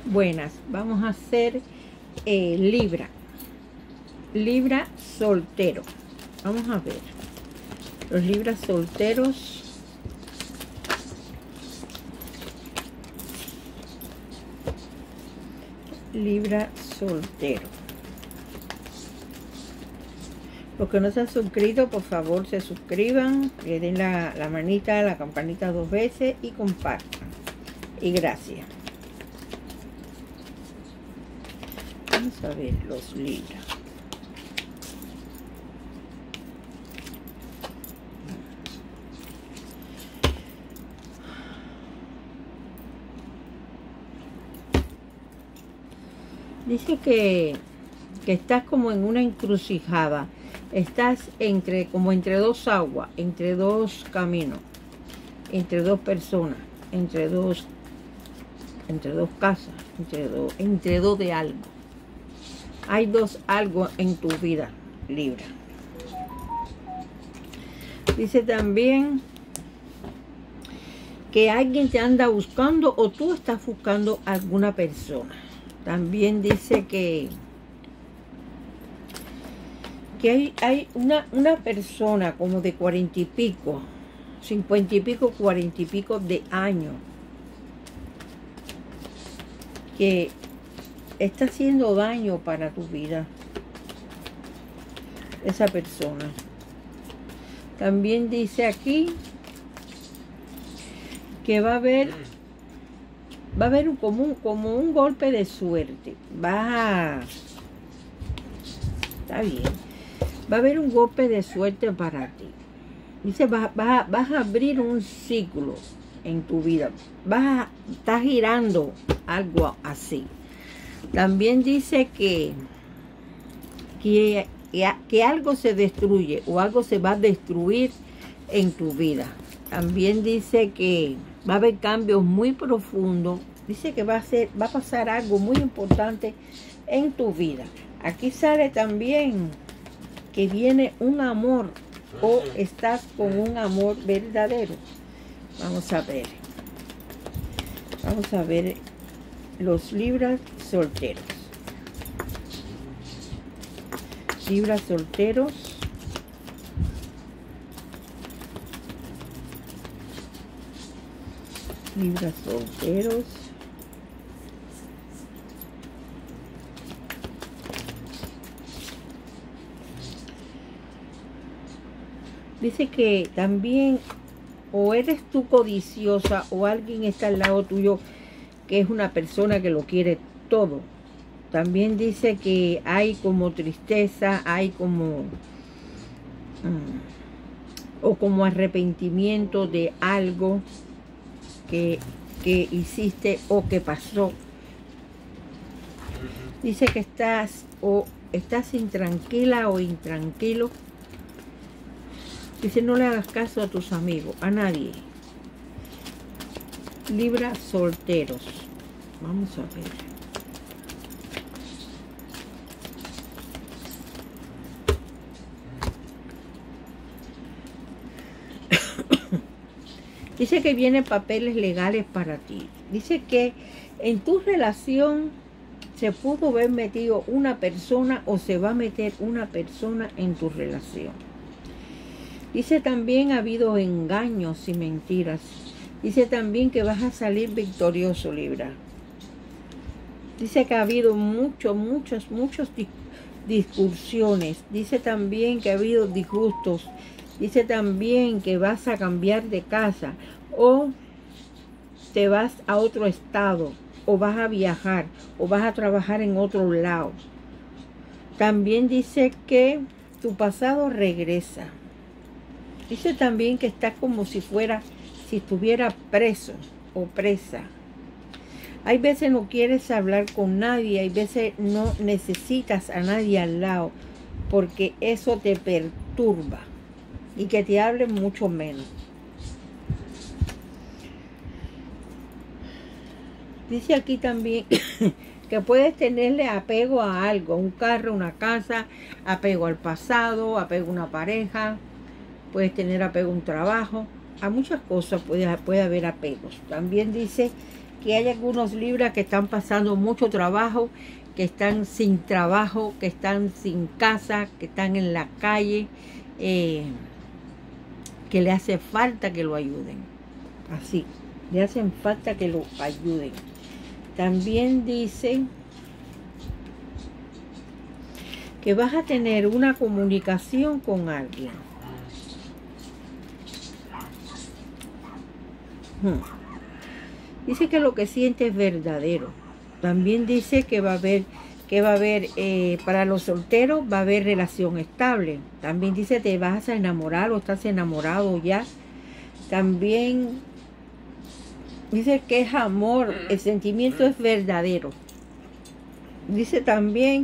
Buenas, vamos a hacer Libra soltero. Vamos a ver los Libras solteros. Libra soltero. Los que no se han suscrito, por favor se suscriban, le den la manita a la campanita 2 veces y compartan. Y gracias. Vamos a ver los Libra. Dice que estás como en una encrucijada. Estás como entre dos aguas, entre dos caminos, entre dos personas, entre dos casas, entre dos de algo. Hay dos algo en tu vida, Libra. Dice también que alguien te anda buscando o tú estás buscando a alguna persona. También dice que hay una persona como de 40 y pico, 50 y pico, 40 y pico de años que está haciendo daño para tu vida, esa persona. También dice aquí que va a haber como un golpe de suerte. Está bien. Va a haber un golpe de suerte para ti. Dice, vas a abrir un ciclo en tu vida. Estás girando algo así. También dice que algo se destruye o algo se va a destruir en tu vida. También dice que va a haber cambios muy profundos. Dice que va a pasar algo muy importante en tu vida. Aquí sale también que viene un amor o estás con un amor verdadero. Vamos a ver. Vamos a ver los Libras solteros. Libras solteros. Libras solteros. Dice que también o eres tú codiciosa o alguien está al lado tuyo que es una persona que lo quiere todo. También dice que hay como tristeza, hay como o como arrepentimiento de algo que hiciste o que pasó. Dice que estás intranquila o intranquilo. Dice, no le hagas caso a tus amigos, a nadie. Libra solteros. Vamos a ver. Dice que vienen papeles legales para ti. Dice que en tu relación se pudo haber metido una persona o se va a meter una persona en tu relación. Dice también ha habido engaños y mentiras. Dice también que vas a salir victorioso, Libra. Dice que ha habido muchas discusiones. Dice también que ha habido disgustos. Dice también que vas a cambiar de casa o te vas a otro estado o vas a viajar o vas a trabajar en otro lado. También dice que tu pasado regresa. Dice también que estás como si estuviera preso o presa. Hay veces no quieres hablar con nadie, hay veces no necesitas a nadie al lado, porque eso te perturba y que te hablen mucho menos. Dice aquí también que puedes tenerle apego a algo, un carro, una casa, apego al pasado, apego a una pareja. Puedes tener apego a un trabajo, a muchas cosas puede haber apegos. También dice que hay algunos Libras que están pasando mucho trabajo, que están sin trabajo, que están sin casa, que están en la calle, que le hace falta que lo ayuden. Así, le hacen falta que lo ayuden. También dice que vas a tener una comunicación con alguien. Dice que lo que siente es verdadero. También dice que va a haber para los solteros va a haber relación estable. También dice te vas a enamorar o estás enamorado ya. También dice que es amor, el sentimiento es verdadero. Dice también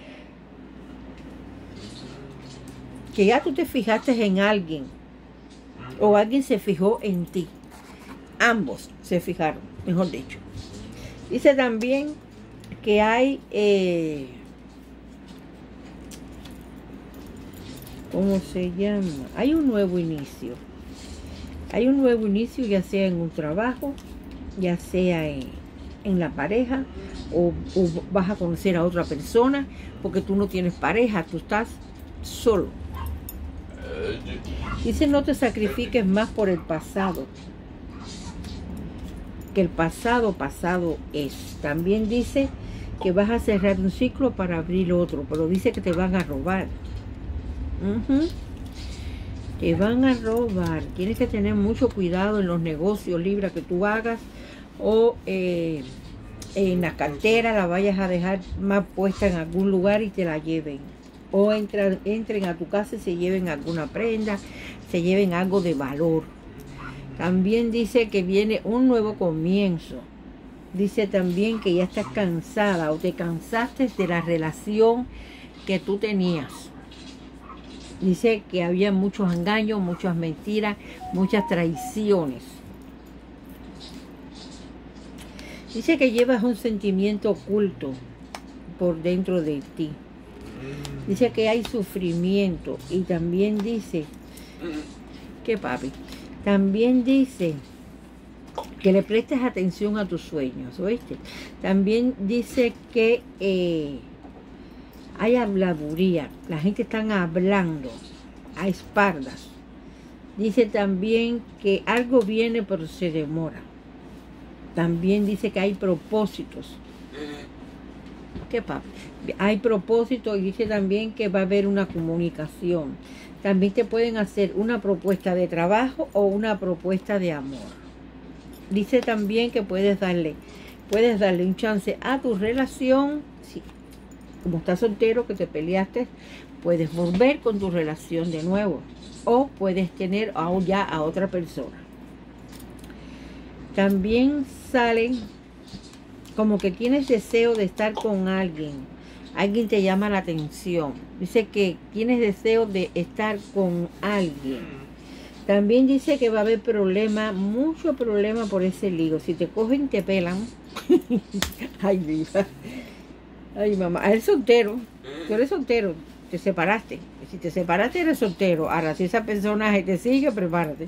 que ya tú te fijaste en alguien o alguien se fijó en ti. Ambos se fijaron, mejor dicho. Dice también que hay, ¿cómo se llama? Hay un nuevo inicio. Hay un nuevo inicio, ya sea en un trabajo, ya sea en la pareja, o vas a conocer a otra persona, porque tú no tienes pareja, tú estás solo. Dice no te sacrifiques más por el pasado, que el pasado es. También dice que vas a cerrar un ciclo para abrir otro, pero dice que te van a robar. Te van a robar. Tienes que tener mucho cuidado en los negocios, Libra, que tú hagas, o en la cartera la vayas a dejar más puesta en algún lugar y te la lleven, o entren a tu casa y se lleven alguna prenda, se lleven algo de valor. También dice que viene un nuevo comienzo. Dice también que ya estás cansada o te cansaste de la relación que tú tenías. Dice que había muchos engaños, muchas mentiras, muchas traiciones. Dice que llevas un sentimiento oculto por dentro de ti. Dice que hay sufrimiento. Y también dice que papi, también dice que le prestes atención a tus sueños, ¿oíste? También dice que hay habladuría, la gente está hablando a espaldas. Dice también que algo viene pero se demora. También dice que hay propósitos. ¿Qué pasa? Hay propósitos y dice también que va a haber una comunicación. También te pueden hacer una propuesta de trabajo o una propuesta de amor. Dice también que puedes darle un chance a tu relación. Sí. Como estás soltero, que te peleaste, puedes volver con tu relación de nuevo. O puedes tener ya a otra persona. También salen como que tienes deseo de estar con alguien. Alguien te llama la atención. Dice que tienes deseo de estar con alguien. También dice que va a haber problema, mucho problema por ese lío. Si te cogen, te pelan. Ay, viva. Ay, mamá. Eres soltero. Tú eres soltero. Te separaste. Si te separaste, eres soltero. Ahora, si esa persona te sigue, prepárate.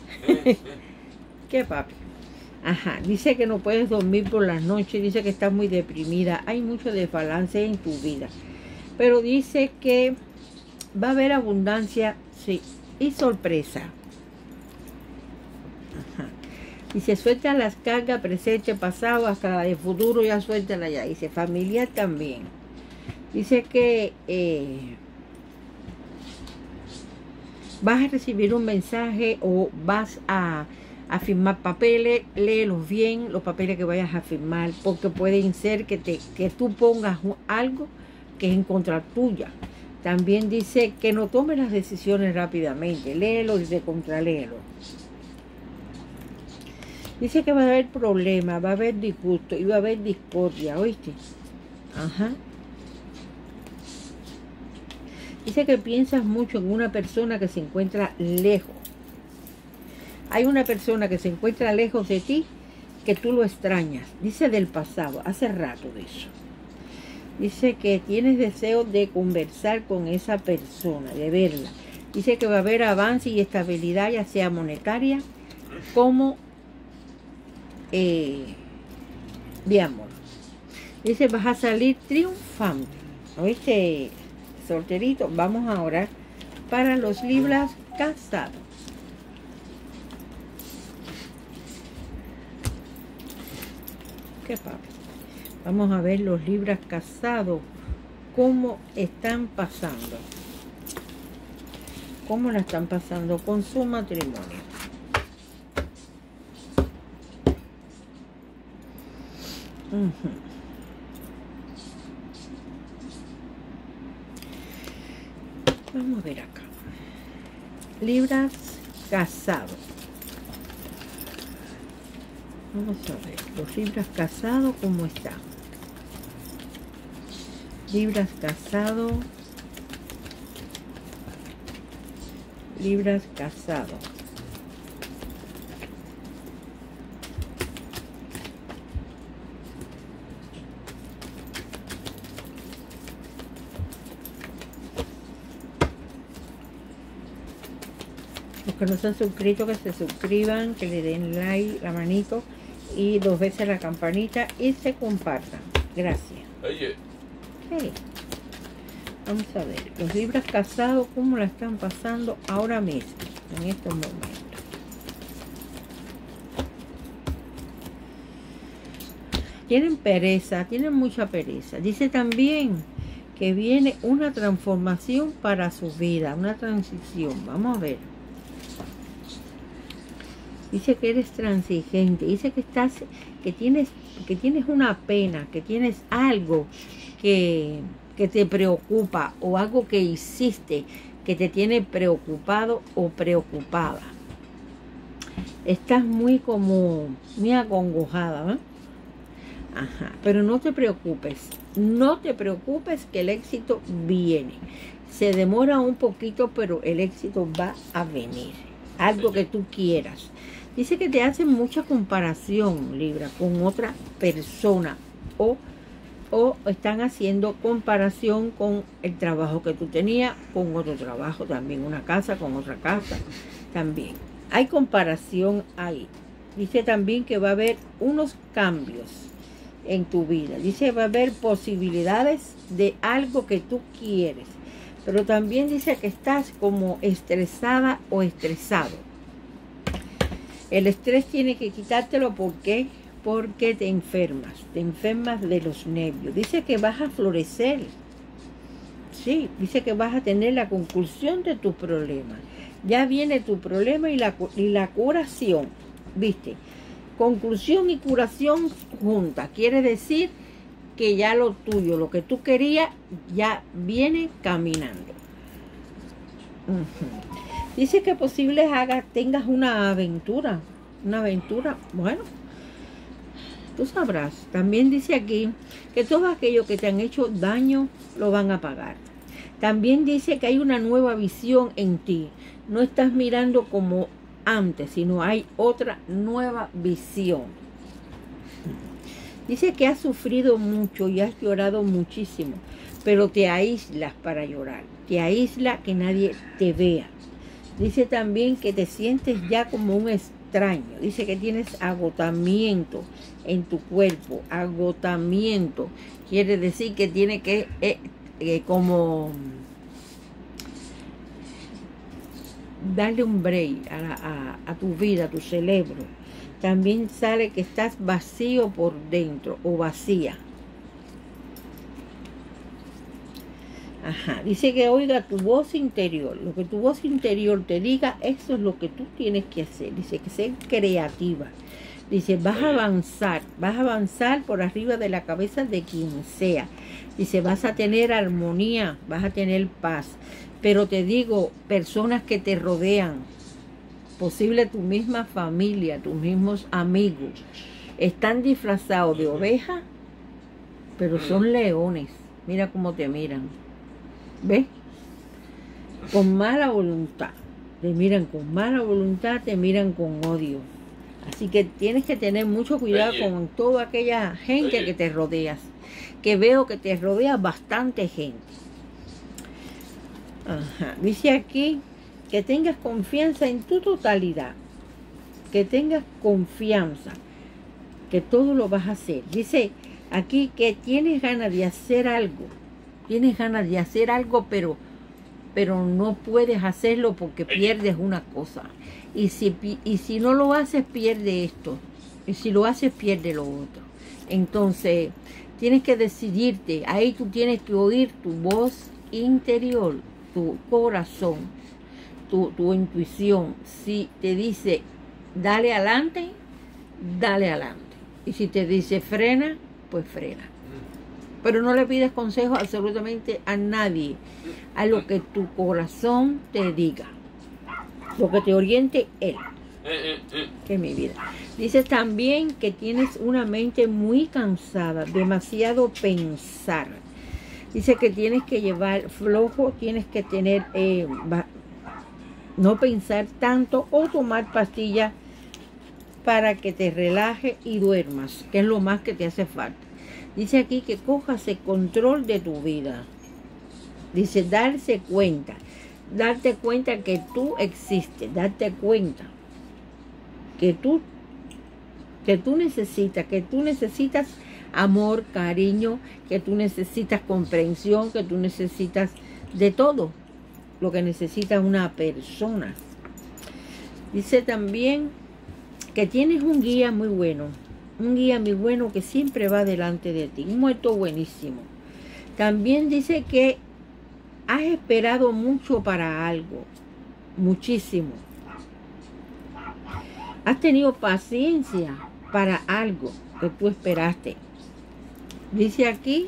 ¿Qué, papi? Ajá, dice que no puedes dormir por las noches, dice que estás muy deprimida, hay mucho desbalance en tu vida. Pero dice que va a haber abundancia, sí, y sorpresa. Ajá. Dice, suelta las cargas, presente, pasado, hasta la de futuro, ya suéltala ya. Dice, familiar también. Dice que vas a recibir un mensaje o vas a firmar papeles, léelos bien, los papeles que vayas a firmar, porque pueden ser que tú pongas algo que es en contra tuya. También dice que no tomes las decisiones rápidamente, léelo y de contraléelo. Dice que va a haber problemas, va a haber disgusto y va a haber discordia, ¿oíste? Ajá. Dice que piensas mucho en una persona que se encuentra lejos. Hay una persona que se encuentra lejos de ti, que tú lo extrañas. Dice del pasado, hace rato de eso. Dice que tienes deseo de conversar con esa persona, de verla. Dice que va a haber avance y estabilidad, ya sea monetaria como de amor. Dice, vas a salir triunfante. ¿Oíste, solterito? Vamos a orar para los Libras casados. ¿Qué pasa? Vamos a ver los Libras casados, cómo están pasando. ¿Cómo la están pasando con su matrimonio? Vamos a ver acá. Libras casados. Vamos a ver, los Libras casados, ¿cómo están? Libras casados. Libras casados. Los que no se han suscrito, que se suscriban, que le den like, la manito y 2 veces la campanita y se compartan. Gracias. Oye. Okay. Vamos a ver, los Libras casados, ¿cómo la están pasando ahora mismo, en estos momentos? Tienen pereza, tienen mucha pereza. Dice también que viene una transformación para su vida, una transición. Vamos a ver. Dice que eres transigente, dice que tienes una pena, que tienes algo que te preocupa o algo que hiciste que te tiene preocupado o preocupada. Estás muy acongojada, ¿eh? Ajá, pero no te preocupes que el éxito viene. Se demora un poquito, pero el éxito va a venir. Algo que tú quieras. Dice que te hacen mucha comparación, Libra, con otra persona o están haciendo comparación con el trabajo que tú tenías, con otro trabajo también, una casa con otra casa también. Hay comparación ahí. Dice también que va a haber unos cambios en tu vida. Dice va a haber posibilidades de algo que tú quieres. Pero también dice que estás como estresada o estresado. El estrés tiene que quitártelo, ¿por qué? Porque te enfermas de los nervios. Dice que vas a florecer. Sí, dice que vas a tener la conclusión de tu problema. Ya viene tu problema y la curación, ¿viste? Conclusión y curación juntas. Quiere decir que ya lo tuyo, lo que tú querías, ya viene caminando. Dice que posible tengas una aventura, bueno, tú sabrás. También dice aquí que todo aquello que te han hecho daño lo van a pagar. También dice que hay una nueva visión en ti. No estás mirando como antes, sino hay otra nueva visión. Dice que has sufrido mucho y has llorado muchísimo, pero te aíslas para llorar. Te aísla que nadie te vea. Dice también que te sientes ya como un extraño. Dice que tienes agotamiento en tu cuerpo. Agotamiento. Quiere decir que tiene que como darle un break a tu vida, a tu cerebro. También sale que estás vacío por dentro o vacía. Ajá, dice que oiga tu voz interior, lo que tu voz interior te diga, eso es lo que tú tienes que hacer. Dice que ser creativa. Dice, vas a avanzar por arriba de la cabeza de quien sea. Dice, vas a tener armonía, vas a tener paz. Pero te digo, personas que te rodean, posible tu misma familia, tus mismos amigos, están disfrazados de oveja, pero son leones. Mira cómo te miran. ¿Ves? Con mala voluntad. Te miran con mala voluntad, te miran con odio. Así que tienes que tener mucho cuidado con toda aquella gente que te rodeas. Que veo que te rodea bastante gente. Ajá. Dice aquí que tengas confianza en tu totalidad. Que tengas confianza. que todo lo vas a hacer. Dice aquí que tienes ganas de hacer algo. Tienes ganas de hacer algo, pero no puedes hacerlo porque pierdes una cosa. Y si no lo haces, pierde esto. Y si lo haces, pierde lo otro. Entonces, tienes que decidirte. Ahí tú tienes que oír tu voz interior, tu corazón, tu intuición. Si te dice, dale adelante, dale adelante. Y si te dice, frena, pues frena. Pero no le pides consejo absolutamente a nadie, a lo que tu corazón te diga, lo que te oriente él, que es mi vida. Dice también que tienes una mente muy cansada, demasiado pensar. Dice que tienes que llevar flojo, tienes que tener, no pensar tanto o tomar pastillas para que te relaje y duermas, que es lo más que te hace falta. Dice aquí que cojas el control de tu vida. Dice darte cuenta que tú existes, darte cuenta que tú necesitas amor, cariño, que tú necesitas comprensión, que tú necesitas de todo lo que necesita una persona. Dice también que tienes un guía muy bueno. Un guía muy bueno que siempre va delante de ti. Un muerto buenísimo. También dice que has esperado mucho para algo. Muchísimo. Has tenido paciencia para algo que tú esperaste. Dice aquí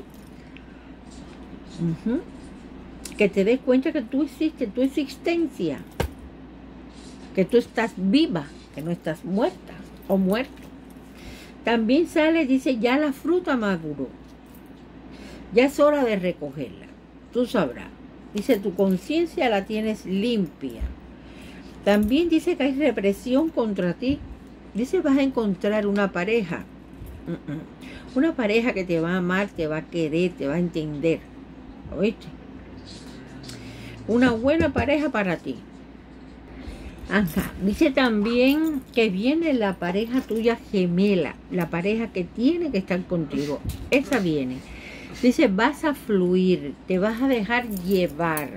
que te des cuenta que tú existes, tu existencia. Que tú estás viva, que no estás muerta o muerto. También sale, dice, ya la fruta maduró. Ya es hora de recogerla. Tú sabrás. Dice, tu conciencia la tienes limpia. También dice que hay represión contra ti. Dice, vas a encontrar una pareja. Una pareja que te va a amar, te va a querer, te va a entender. ¿Oíste? Una buena pareja para ti. Ajá. Dice también que viene la pareja tuya gemela, la pareja que tiene que estar contigo. Esa viene. Dice, vas a fluir, te vas a dejar llevar.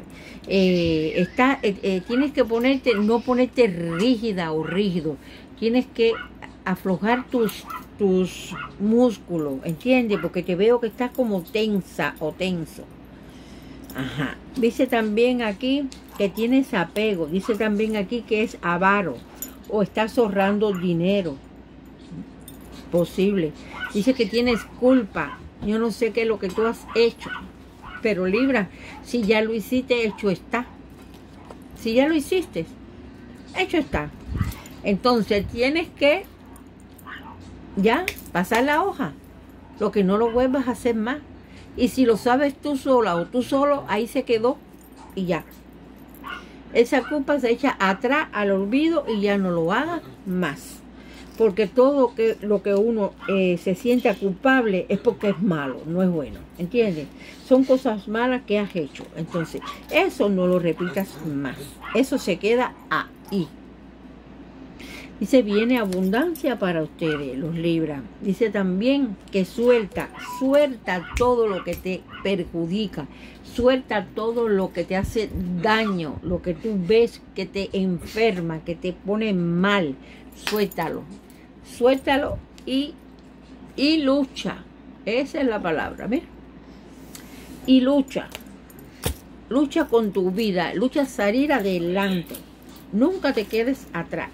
Tienes que no ponerte rígida o rígido. Tienes que aflojar tus músculos, ¿entiendes? Porque te veo que estás como tensa o tenso. Ajá. Dice también aquí que tienes apego. Dice también aquí que es avaro o estás ahorrando dinero. Posible. Dice que tienes culpa. Yo no sé qué es lo que tú has hecho. Pero Libra, si ya lo hiciste, hecho está. Si ya lo hiciste, hecho está. Entonces tienes que ya pasar la hoja. Lo que no lo vuelvas a hacer más. Y si lo sabes tú sola o tú solo, ahí se quedó y ya. Esa culpa se echa atrás al olvido y ya no lo hagas más. Porque todo lo que uno se siente culpable es porque es malo, no es bueno. ¿Entiendes? Son cosas malas que has hecho. Entonces, eso no lo repitas más. Eso se queda ahí. Dice, viene abundancia para ustedes, los Libra. Dice también que suelta todo lo que te perjudica. Suelta todo lo que te hace daño, lo que tú ves que te enferma, que te pone mal. Suéltalo. Suéltalo y lucha. Esa es la palabra, mira. Y lucha. Lucha con tu vida. Lucha a salir adelante. Nunca te quedes atrás.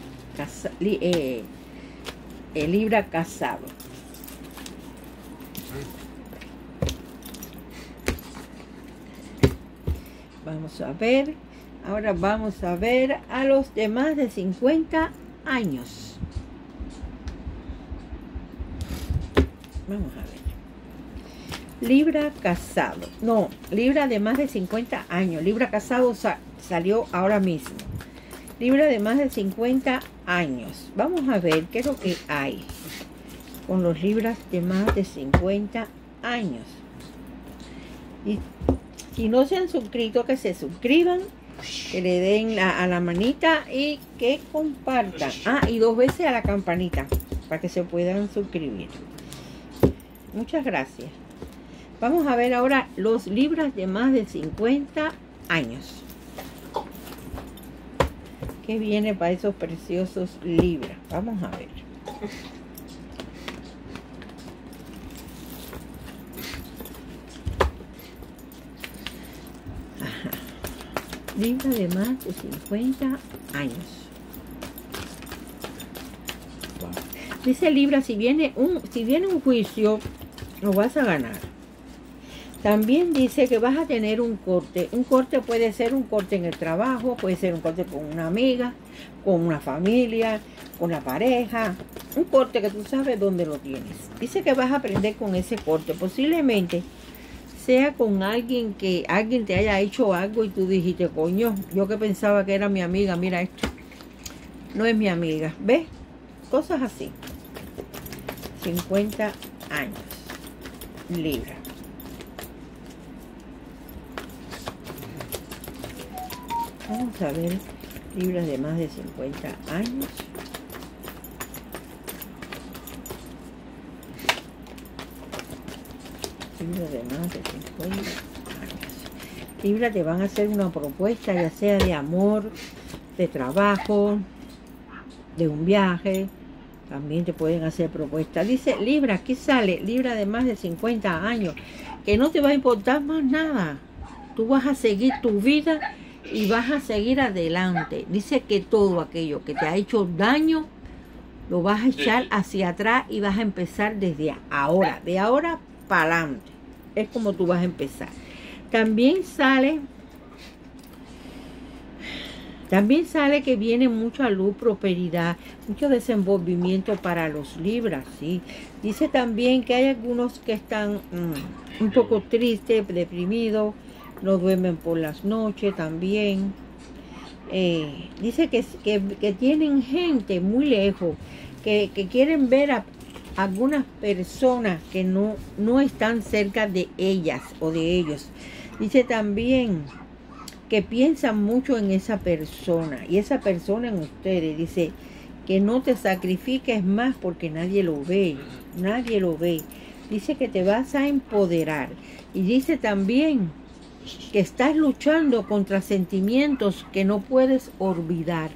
Libra casado. Vamos a ver. Ahora vamos a ver a los de más de 50 años. Vamos a ver. Libra casado. No, Libra de más de 50 años. Libra casado salió ahora mismo. Libra de más de 50 años. Vamos a ver qué es lo que hay con los Libras de más de 50 años. Y si no se han suscrito, que se suscriban, que le den a la manita y que compartan. Ah, y 2 veces a la campanita. para que se puedan suscribir. Muchas gracias. Vamos a ver ahora los Libras de más de 50 años. ¿Qué viene para esos preciosos Libras? Vamos a ver. Ajá. Libra de más de 50 años. Dice Libra, si viene un juicio, lo vas a ganar. También dice que vas a tener un corte. Un corte puede ser un corte en el trabajo, puede ser un corte con una amiga, con una familia, con la pareja. Un corte que tú sabes dónde lo tienes. Dice que vas a aprender con ese corte. Posiblemente sea con alguien que alguien te haya hecho algo y tú dijiste, coño, yo que pensaba que era mi amiga, mira esto. No es mi amiga. ¿Ves? Cosas así. 50 años. Libra. Vamos a ver Libras de más de 50 años. Libras de más de 50 años. Libra, te van a hacer una propuesta, ya sea de amor, de trabajo, de un viaje. También te pueden hacer propuestas. Dice Libra, aquí sale Libra de más de 50 años, que no te va a importar más nada. Tú vas a seguir tu vida y vas a seguir adelante. Dice que todo aquello que te ha hecho daño lo vas a echar hacia atrás y vas a empezar desde ahora, de ahora para adelante. Es como tú vas a empezar. También sale que viene mucha luz, prosperidad, mucho desenvolvimiento para los Libras, ¿sí? Dice también que hay algunos que están un poco tristes, deprimidos, no duermen por las noches también. Dice que tienen gente muy lejos, que quieren ver a algunas personas que no están cerca de ellas o de ellos. Dice también que piensan mucho en esa persona y esa persona en ustedes. Dice que no te sacrifiques más porque nadie lo ve, nadie lo ve. Dice que te vas a empoderar y dice también que estás luchando contra sentimientos que no puedes olvidar.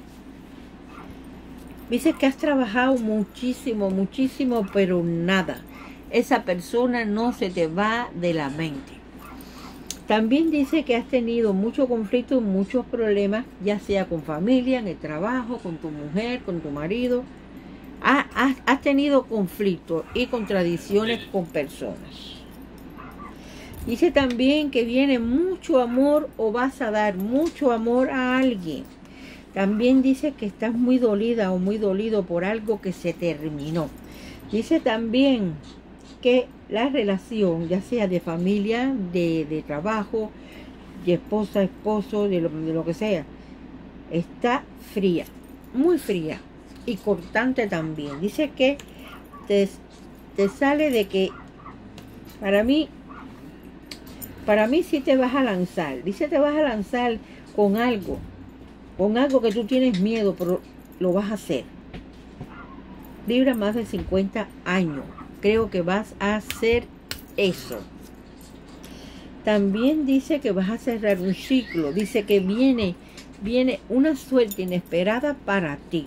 Dice que has trabajado muchísimo, muchísimo, pero nada. Esa persona no se te va de la mente. También dice que has tenido mucho conflicto, muchos problemas, ya sea con familia, en el trabajo, con tu mujer, con tu marido. Has tenido conflictos y contradicciones con personas. Dice también que viene mucho amor o vas a dar mucho amor a alguien. También dice que estás muy dolida o muy dolido por algo que se terminó. Dice también que la relación, ya sea de familia, de trabajo, de esposa, esposo, de lo que sea, está fría, muy fría y cortante también. Dice que te sale de que para mí sí te vas a lanzar. Dice te vas a lanzar con algo que tú tienes miedo, pero lo vas a hacer. Libra más de 50 años. Creo que vas a hacer eso. También dice que vas a cerrar un ciclo. Dice que viene una suerte inesperada para ti.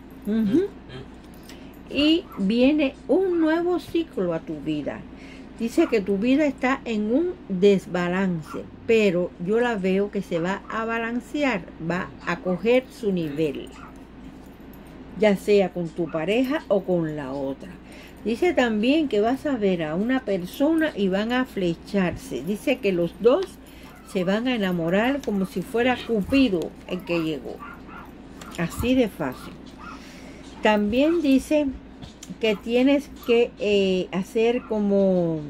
Y viene un nuevo ciclo a tu vida. Dice que tu vida está en un desbalance, pero yo la veo que se va a balancear, va a coger su nivel, ya sea con tu pareja o con la otra. Dice también que vas a ver a una persona y van a flecharse. Dice que los dos se van a enamorar como si fuera Cupido el que llegó. Así de fácil. También dice que tienes que hacer como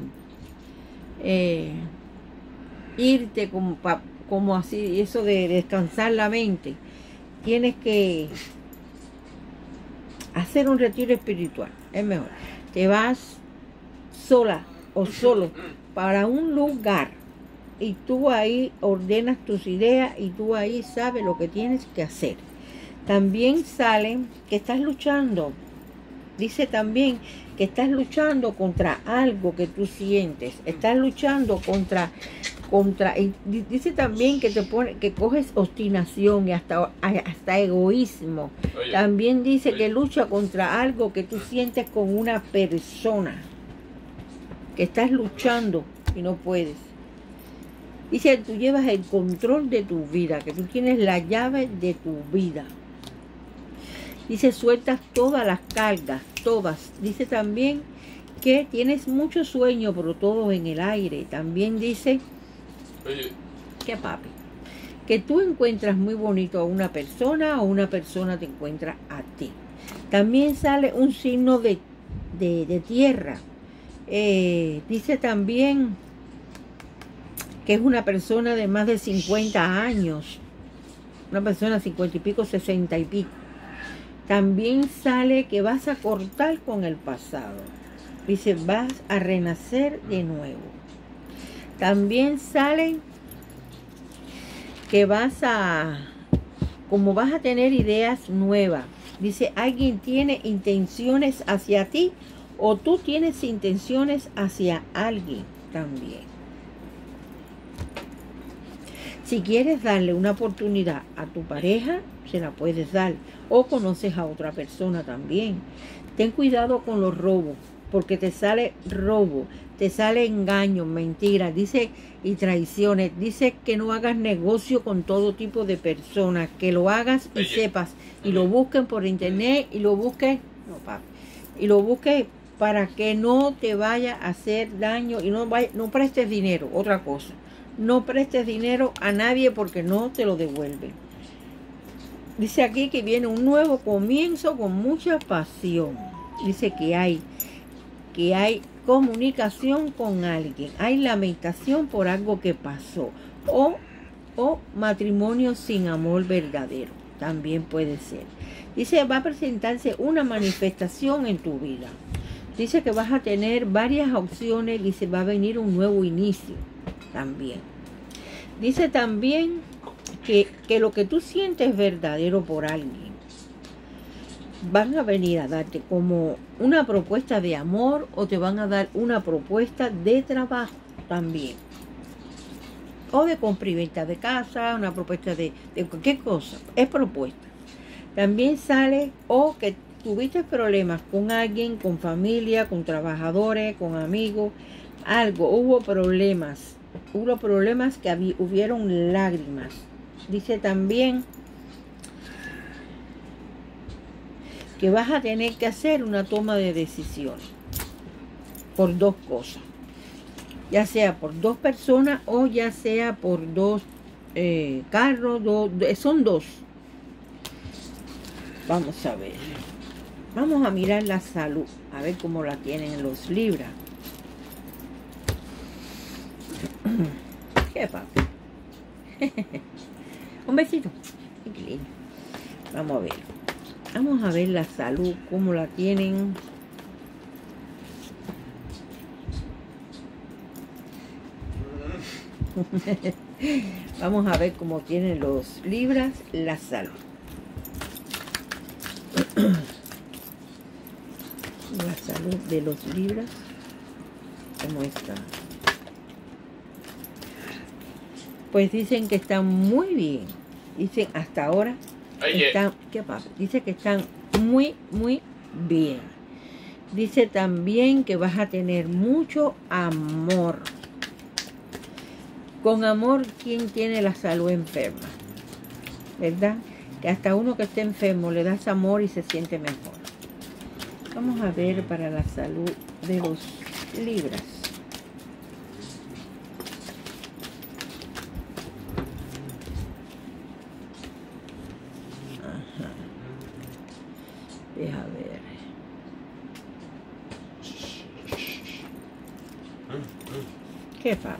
irte como así, eso de descansar la mente. Tienes que hacer un retiro espiritual, es mejor. Te vas sola o solo para un lugar y tú ahí ordenas tus ideas y tú ahí sabes lo que tienes que hacer. También sale que estás luchando Dice también que estás luchando contra algo que tú sientes. Estás luchando contra y dice también que te pone, que coges obstinación y hasta egoísmo. Oye, también dice que lucha contra algo que tú sientes con una persona, que estás luchando y no puedes. Dice que tú llevas el control de tu vida, que tú tienes la llave de tu vida. Dice, sueltas todas las cargas, todas. Dice también que tienes mucho sueño, pero todo en el aire. También dice oye, que papi, que tú encuentras muy bonito a una persona o una persona te encuentra a ti. También sale un signo de tierra. Dice también que es una persona de más de 50 años, una persona de 50 y pico, 60 y pico. También sale que vas a cortar con el pasado. Dice, vas a renacer de nuevo. También sale que vas a tener ideas nuevas. Dice, alguien tiene intenciones hacia ti o tú tienes intenciones hacia alguien también. Si quieres darle una oportunidad a tu pareja, se la puedes dar. O conoces a otra persona también. Ten cuidado con los robos, porque te sale robo, te sale engaño, mentiras, dice, y traiciones. Dice que no hagas negocio con todo tipo de personas, que lo hagas y sepas, y lo busquen por internet, y lo busques, y lo busques para que no te vaya a hacer daño, y no prestes dinero, otra cosa. No prestes dinero a nadie porque no te lo devuelven. Dice aquí que viene un nuevo comienzo con mucha pasión. Dice que hay comunicación con alguien. Hay lamentación por algo que pasó. O matrimonio sin amor verdadero. También puede ser. Dice, va a presentarse una manifestación en tu vida. Dice que vas a tener varias opciones. Dice, va a venir un nuevo inicio también. Dice también que lo que tú sientes verdadero por alguien, van a venir a darte como una propuesta de amor o te van a dar una propuesta de trabajo también. O de compra y venta de casa, una propuesta de cualquier cosa. Es propuesta. También sale o que tuviste problemas con alguien, con familia, con trabajadores, con amigos, algo, hubo problemas que hubieron lágrimas. Dice también que vas a tener que hacer una toma de decisiones por dos cosas, ya sea por dos personas o ya sea por dos carros, son dos. Vamos a ver, vamos a mirar la salud, a ver cómo la tienen en los libros. ¿Qué papi? Un besito. Qué lindo. Vamos a ver la salud, cómo la tienen. Vamos a ver cómo tienen los libras la salud. La salud de los libras, ¿cómo está? Pues dicen que están muy bien. Dicen hasta ahora están, ¿qué pasa? Dice que están muy, muy bien. Dice también que vas a tener mucho amor. Con amor, ¿quién tiene la salud enferma? ¿Verdad? Que hasta uno que esté enfermo le das amor y se siente mejor. Vamos a ver para la salud de los libras. Ajá. Deja ver. ¿Qué pasa?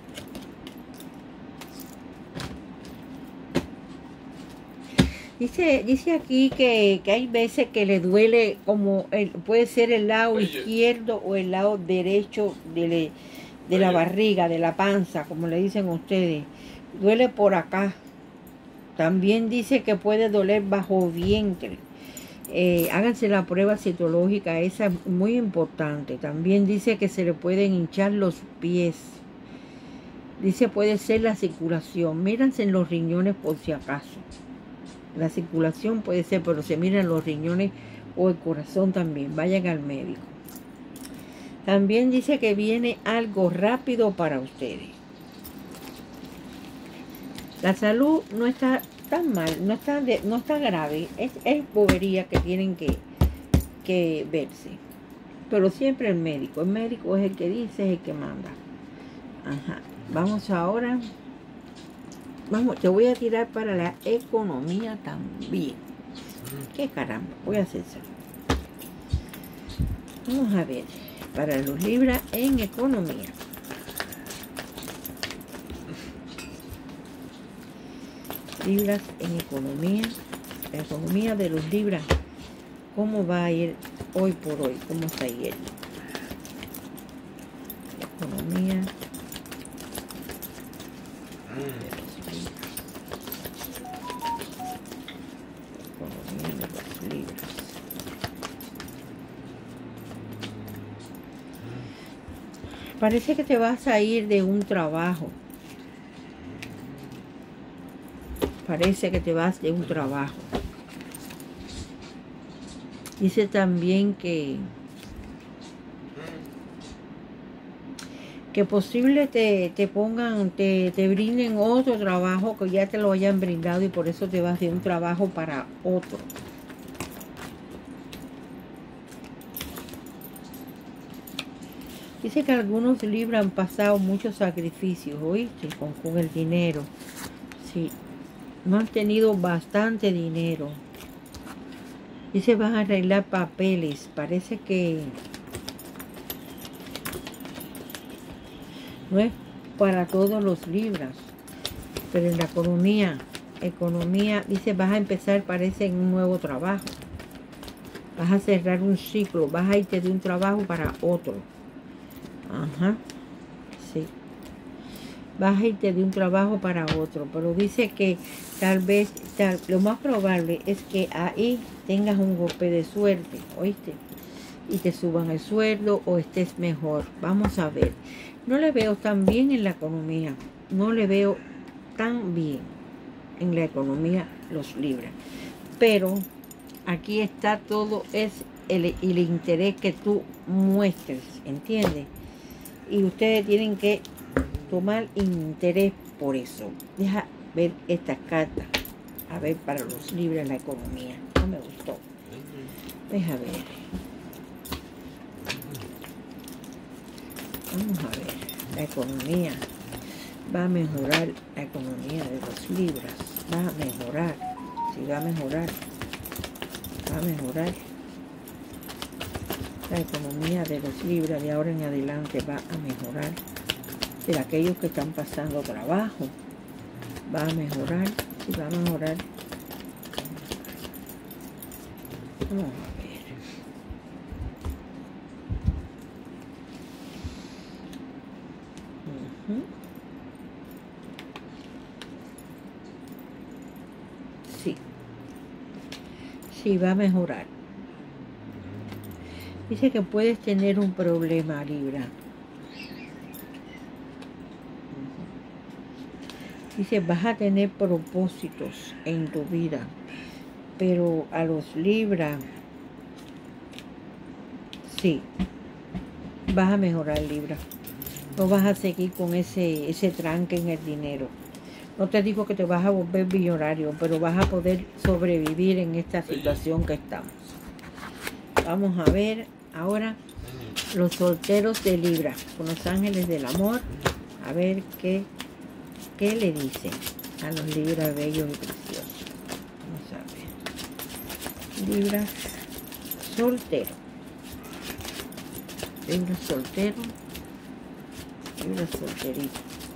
Dice aquí que hay veces que le duele, como puede ser el lado izquierdo o el lado derecho de la barriga, de la panza, como le dicen ustedes. Duele por acá. También dice que puede doler bajo vientre. Háganse la prueba citológica, esa es muy importante. También dice que se le pueden hinchar los pies. Dice puede ser la circulación. Mírense en los riñones por si acaso. La circulación puede ser, pero se miran los riñones o el corazón también. Vayan al médico. También dice que viene algo rápido para ustedes. La salud no está tan mal, no está grave. Es bobería que tienen que verse. Pero siempre el médico es el que dice, es el que manda. Ajá. Vamos ahora. Vamos, te voy a tirar para la economía también. ¿Qué caramba? Voy a hacer eso. Vamos a ver. Para los Libras en economía. Libras en economía. La economía de los Libras. ¿Cómo va a ir hoy por hoy? ¿Cómo está yendo? Economía de los Libras. Economía de los Libras. Parece que te vas a ir de un trabajo. Parece que te vas de un trabajo. Dice también que posible te pongan, te brinden otro trabajo que ya te lo hayan brindado y por eso te vas de un trabajo para otro. Dice que algunos Libras han pasado muchos sacrificios, ¿oíste? Con el dinero. Sí, no han tenido bastante dinero. Dice, vas a arreglar papeles. Parece que no es para todos los Libras, pero en la economía, dice, vas a empezar, parece, en un nuevo trabajo. Vas a cerrar un ciclo, vas a irte de un trabajo para otro. Ajá, sí. Vas a irte de un trabajo para otro, pero dice que tal vez, lo más probable es que ahí tengas un golpe de suerte, ¿oíste? Y te suban el sueldo o estés mejor. Vamos a ver. No le veo tan bien en la economía. No le veo tan bien en la economía los Libras. Pero aquí está todo, es el interés que tú muestres, ¿entiendes? Y ustedes tienen que tomar interés por eso. Deja ver esta carta. A ver, para los Libras la economía. No me gustó. Deja ver. Vamos a ver. La economía. Va a mejorar la economía de los Libras. Va a mejorar. Si va a mejorar. Va a mejorar. La economía de los Libras de ahora en adelante va a mejorar. De aquellos que están pasando trabajo. Va a mejorar. Si va a mejorar. Vamos a ver. Sí. Sí, va a mejorar. Dice que puedes tener un problema, Libra. Dice, vas a tener propósitos en tu vida. Pero a los Libras, sí, vas a mejorar, Libra. No vas a seguir con ese tranque en el dinero. No te digo que te vas a volver millonario, pero vas a poder sobrevivir en esta situación que estamos. Vamos a ver ahora los solteros de Libra, con los ángeles del amor. A ver qué le dicen a los Libras bellos y preciosos. Vamos a ver. Libras soltero. Libras soltero. Libras solterito.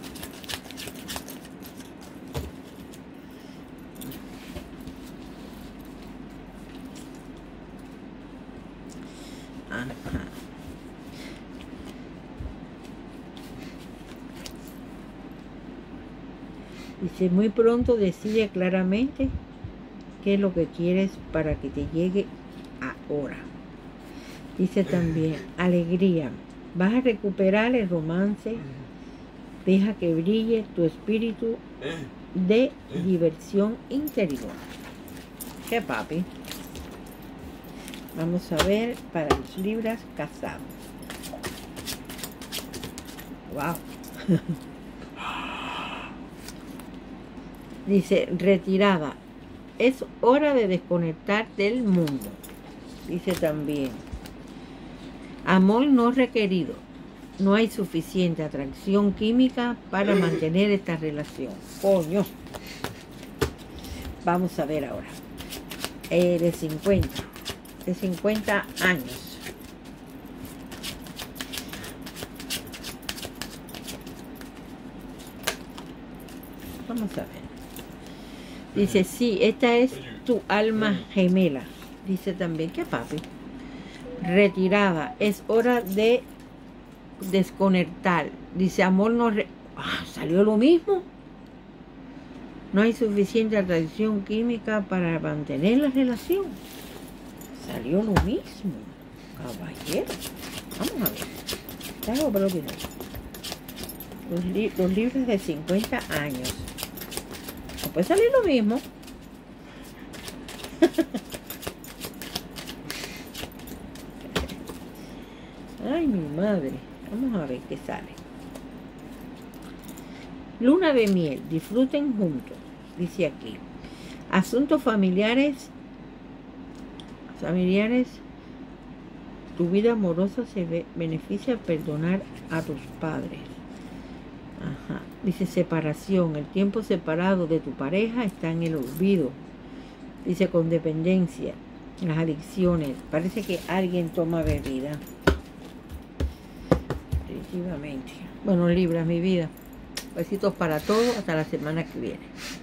Ajá. Dice, muy pronto decide claramente qué es lo que quieres para que te llegue hora. Dice también, alegría. Vas a recuperar el romance. Deja que brille tu espíritu de diversión interior. ¿Qué, papi? Vamos a ver para los Libras casados. Wow. Dice, retirada. Es hora de desconectar del mundo. Dice también, amor no requerido. No hay suficiente atracción química para mantener esta relación. Coño. Vamos a ver ahora. De 50 años. Vamos a ver. Dice, sí, esta es tu alma gemela. Dice también, ¿qué, papi? Retirada. Es hora de desconectar. Dice, amor no... salió lo mismo. No hay suficiente atracción química para mantener la relación. Salió lo mismo. Caballero. Vamos a ver. Claro, pero que no. Los libros de 50 años. No puede salir lo mismo. Ay, mi madre. Vamos a ver qué sale. Luna de miel. Disfruten juntos. Dice aquí. Asuntos familiares. Tu vida amorosa se beneficia al perdonar a tus padres. Ajá. Dice separación. El tiempo separado de tu pareja está en el olvido. Dice con dependencia. Las adicciones. Parece que alguien toma bebida. Definitivamente. Bueno, Libra, mi vida. Besitos para todos. Hasta la semana que viene.